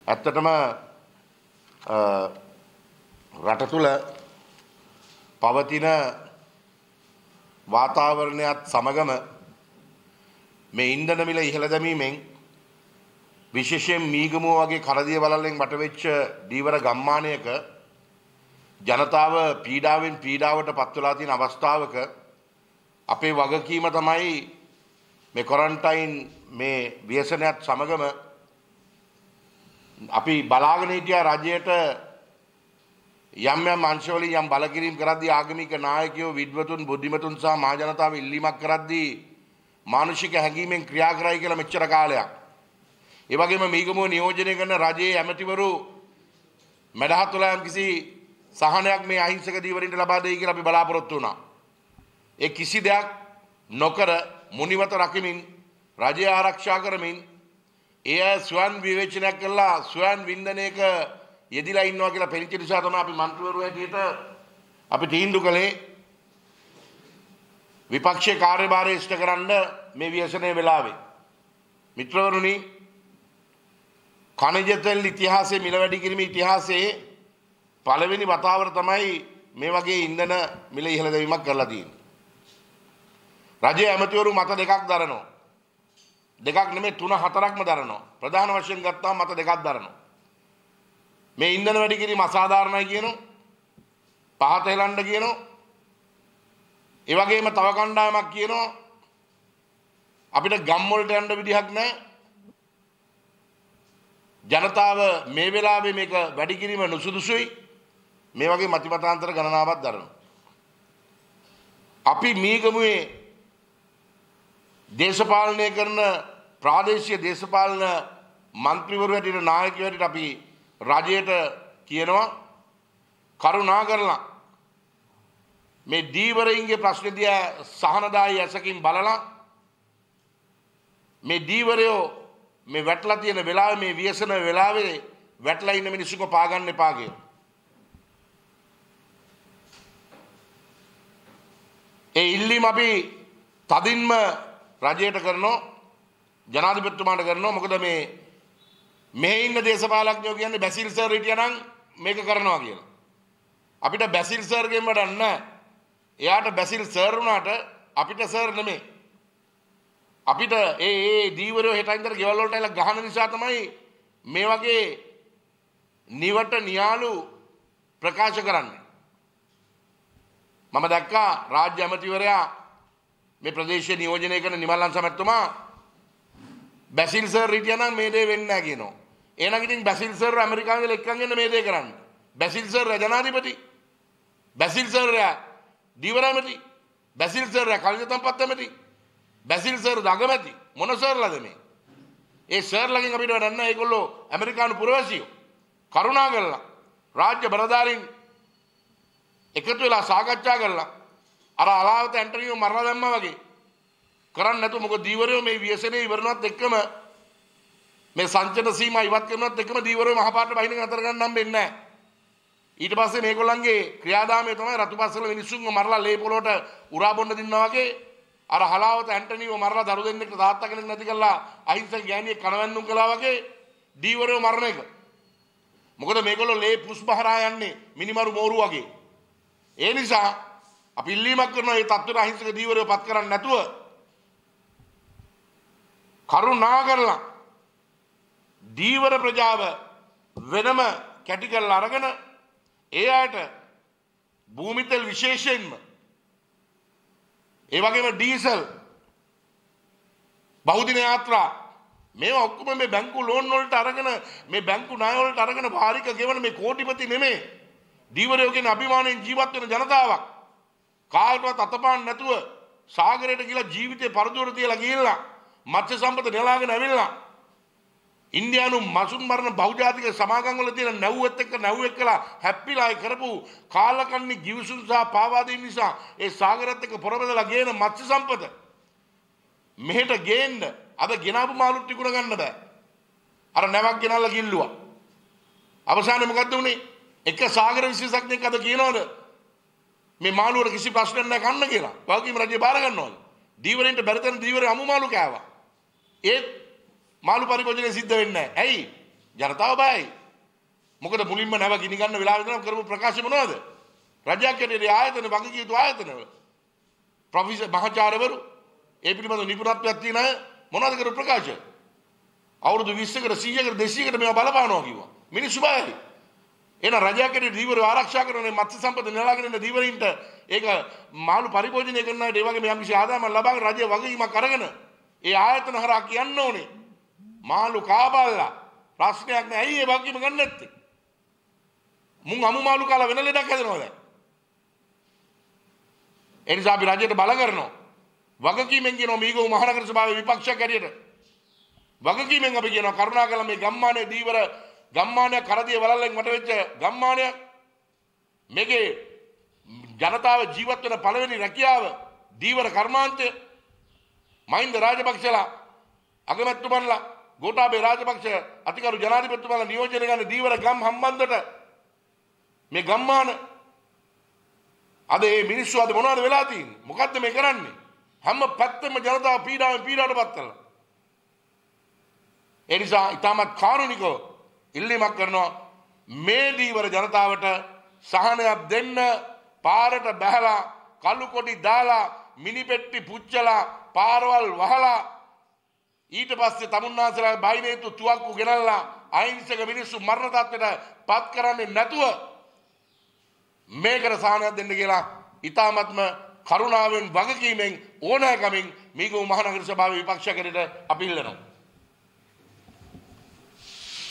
ඇත්තටම රට තුළ පවතින වාතාවරණයත් සමගම මේ ඉන්ධන මිල ඉහළ දැමීමෙන් විශේෂයෙන් මීගමුව වගේ කරදිය වලල්ලෙන් වටවෙච්ච දීවර ගම්මානයක ජනතාව පීඩාවෙන් පීඩාවට පත් වෙලා තියෙන අවස්ථාවක අපේ වගකීම තමයි මේ ක්වොරන්ටයින් මේ ව්‍යසනයත් සමගම අපි බලාගෙන හිටියා රජයට යම් යම් අංශවලින් යම් බලකිරීම කරද්දී ආගමික නායකයෝ විද්වතුන් බුද්ධිමතුන් සහ මහ ජනතාව ඉල්ලීමක් කරද්දී මානුෂික හැඟීමෙන් ක්‍රියා කරයි කියලා මෙච්චර කාලයක්. ඒ වගේම මීගමුව නියෝජනය කරන රජයේ ඇමතිවරු මැදහත් වල යම් කිසි සහනයක් මේ අහිංසක දීවරින්ට ලබා දෙයි කියලා අපි බලාපොරොත්තු වුණා. ඒ කිසි දෙයක් නොකර මුනිවත රකිමින් රජය ආරක්ෂා කරමින් එය ස්වයං විවේචනයක් කළා ස්වයං වින්දනයක යෙදිලා ඉන්නවා කියලා පෙනිච්ච නිසා තමයි අපි මන්ත්‍රීවරු හැටියට අපි තීන්දුව කළේ විපක්ෂයේ කාර්යභාරය ඉෂ්ට කරන්න මේ ව්‍යසනයේ වෙලාවේ. මිත්‍රවරුනි, ඛනිජ තෙල් ඉතිහාසයේ මිල වැඩි කිරීම ඉතිහාසයේ පළවෙනි වතාවට තමයි මේ වගේ ඉන්ධන මිල ඉහළ දැමීමක් කරලා තියෙන්නේ. රජයේ ඇමතිවරු මත දෙකක් දරනවා. දෙකක් නෙමෙයි 3-4ක්ම දරනවා. ප්‍රධාන වශයෙන් ගත්තාම මත දෙකක් දරනවා. මේ ඉන්ධන වැඩි කිරීම අසාධාරණයි කියනවා. පහත හෙලන්න කියනවා. ඒ වගේම තව කණ්ඩායමක් කියනවා අපිට ගම් වලට යන්න විදිහක් නැහැ. ජනතාව මේ වෙලාවේ මේක වැඩි කිරීම නුසුදුසුයි. මේ වගේ මතිමතාන්තර ගණනාවක් දරනවා. අපි මීගමුවේ දේශපාලනය කරන ප්‍රාදේශීය දේශපාලන මන්ත්‍රීවරු හැටියට නායකයෝ හැටියට අපි රජයට කියනවා කරුණා කරලා මේ දීවරයින්ගේ ප්‍රශ්න දිහා සහනදායී ඇසකින් බලලා මේ දීවරයෝ මේ වැටලා තියෙන වෙලාවේ මේ ව්‍යසන වෙලාවේ වැටලා ඉන්න මිනිස්සුන්ව පාගන්න එපා කියලා. ඒ ඉල්ලීම අපි තදින්ම රජයට කරනවා ජනාධිපතිතුමාට කරනවා. මොකද මෙහි ඉන්න දේශපාලඥයෝ කියන්නේ බැසිල් සර් හිටියනම් මේක කරනවා කියලා. අපිට බැසිල් සර්ගෙන් වැඩක් නැහැ. එයාට බැසිල් සර් වුණාට අපිට සර් නෙමෙයි. අපිට ඒ දීවරයෝ හෙට ඉඳලා ගෙවල් වලට ඇවිල්ලා ගහන නිසා තමයි මේ වගේ නිවට නියාලු ප්‍රකාශ කරන්නේ. මම දැක්කා රාජ්‍ය ඇමතිවරයා මේ ප්‍රදේශයේ නියෝජනය කරන නිමල්ලන් සමැතිතුමා බැසිල් සර් හිටියනම් මේ දේ වෙන්නේ නැහැ කියනවා. එහෙනම් ඉතින් බැසිල් සර් ඇමරිකාවේ එක්කන් එන්න මේ දේ කරන්න. බැසිල් සර් ජනාධිපති. බැසිල් සර් දීවර ඇමති. බැසිල් සර් කල්යතම්පත් ඇමති. බැසිල් සර් දඟමැති. මොන සර්ලාද මේ? ඒ සර්ලාගෙන් අපිට වැඩක් නැහැ. ඒගොල්ලෝ ඇමරිකානු පුරවැසියෝ. කරුණා කරලා රාජ්‍ය බලධාරීන් එකතු වෙලා සාකච්ඡා කරලා අර අලාවත ඇන්ටනියෝ මරලා දැම්මා වගේ කරන්නේ නැතු. මොකද දීවරයෝ මේ ව්‍යසනයේ ඉවරනවත් එක්කම මේ සංචන සීමා ඉවත් කරනවත් එක්කම දීවරයෝ මහපාට බහින අතර ගන්න හම්බෙන්නේ නැහැ. ඊට පස්සේ මේගොල්ලන්ගේ ක්‍රියාදාමය තමයි රතුපස්වල මිනිස්සුන්ව මරලා ලේ පොළොට උරා බොන්න දින්නා වගේ අර හලාවත ඇන්ටනියෝ මරලා දරු දෙන්නෙක්ට තාත්තා කෙනෙක් නැති කරලා අහිංසක ගෑණියෙක් කනවැන්නුම් කළා වගේ දීවරයෝ මරණ එක. මොකද මේගොල්ලෝ ලේ පුස්බහරා යන්නේ මිනිමරු මෝරු වගේ. ඒ නිසා අපි ඉල්ලීමක් කරනවා මේ තත්ත්වයට අහිංසක දීවරයෝ පත් කරන්නේ නැතුව කරුණා කරලා දීවර ප්‍රජාව වෙනම කැටි කරලා අරගෙන ඒ අයට භූමි තෙල් විශේෂයෙන්ම ඒ වගේම ඩීසල් බහුදින යාත්‍රා මේවා ඔක්කොම මේ බැංකු ලෝන් වලට අරගෙන මේ බැංකු ණය වලට අරගෙන භාරික ගෙවන මේ කෝටිපති නෙමෙයි දීවරයෝගෙන අභිමාණයෙන් ජීවත් වෙන ජනතාවක් කාටවත් අතපාන්න නැතුව සාගරයට ගිහලා ජීවිතේ පරදුවර තියලා ගිහිල්ලා මත්ස්‍ය සම්පත නෙලාගෙන ඇවිල්ලා ඉන්දියානු මසුන් මරණ බහුජාතික සමාගම් වල තියෙන නැව්වත් එක්ක නැව් එක්කලා හැප්පිලා කරපු කාලකන්ණි givisum සහ පාවාදීන් නිසා ඒ සාගරත් එක්ක පොරබදලා ගේන මත්ස්‍ය සම්පත මෙහෙට ගේන්න අද ගෙනාපු මාළුත් විකුණ ගන්න බෑ. අර නැවක් ගෙනල්ලා ගිල්ලුවා. අවසානයේ මොකද්ද උනේ? එක සාගර විශේෂඥයෙක් අද කියනවද මේ මාළුවට කිසි ප්‍රශ්නයක් නැහැ කන්න කියලා. වගකීම් රජය බාර ගන්නවලු. දීවරෙන්ට බැරිතන දීවරේ අමු මාළු කෑවා. ඒත් මාළු පරිභෝජනය සිද්ධ වෙන්නේ නැහැ. ඇයි? ජනතාව බයයි. මොකද මුලින්ම නැව ගිනි ගන්න වෙලාවෙ ඉඳන් කරපු ප්‍රකාශ මොනවද? රජයක් කැටේ ආයතන වගකීම් යුතු ආයතනවල ප්‍රොෆෙසර් මහාචාර්යවරු ඒ පිළිබඳව නිපුණත්වයක් තියෙන අය මොනවද කරපු ප්‍රකාශ? අවුරුදු 20කට 100කට 200කට මේවා බලපානවා කිව්වා. මිනිස්සු බයයි. එහෙනම් රජයක් කැටේ දීවර ආරක්ෂා කරන මත්ස්‍ය සම්පත නෙලාගෙන ඉන්න දීවරින්ට ඒක මාළු පරිභෝජනය කරන අයට ඒ වගේ මේ යම්කිසි ආදායමක් ලබාගෙන රජය වගකීමක් අරගෙන ඒ ආයතන හරහා කියන්න ඕනේ. මාළු කාබල්ලා ප්‍රශ්නයක් නෑ. ඇයි ඒ වගකීම ගන්න නැත්තේ? මුන් අමු මාළු කාලා වෙන ලෙඩක් හැදෙනවා දැන්. ඒ නිසා අපි රජයට බල කරනවා. වගකීමෙන් කියනවා මීගොව මහනගර සභාවේ විපක්ෂයක් හැටියට. වගකීමෙන් අපි කියනවා කරුණාකරලා මේ ගම්මානයේ දීවර ගම්මානය කරදිය වලල්ලෙන් මට වෙච්ච ගම්මානය මේකේ ජනතාව ජීවත් වෙන පළවෙනි රැකියාව දීවර කර්මාන්තය මහින්ද රාජපක්ෂලා අගමැතිතුමන්ලා ගෝඨාභය රාජපක්ෂ අතිගරු ජනාධිපතිතුමන්ලා නියෝජනය කරන දීවර ගම් හම්බන්තොට මේ ගම්මාන අද මේ මිනිස්සු අද මොනවද වෙලා තියෙන්නේ? මොකද්ද මේ කරන්නේ? හැම පැත්තෙම ජනතාව පීඩාවටපත් කරලා. ඒ නිසා ඊටමත් කාරුණිකව ඉල්ලීමක් කරනවා මේ දීවර ජනතාවට සහනයක් දෙන්න. පාරට බැහැලා කළු කොඩි දාලා මිනිපෙට්ටි පුච්චලා පාරවල් වහලා ඊට පස්සේ තමුන්නාසලා බයිනේතු තුවක්කු ගෙනල්ලා අහිංසක මිනිස්සු මරණ තත්ත්වයට පත් කරන්නේ නැතුව මේකට සහනයක් දෙන්න කියලා ඊ타මත්ම කරුණාවෙන් වගකීමෙන් ඕනෑකමින් මීගොව මහනගර සභාවේ විපක්ෂකරට අපි ඉල්ලනවා.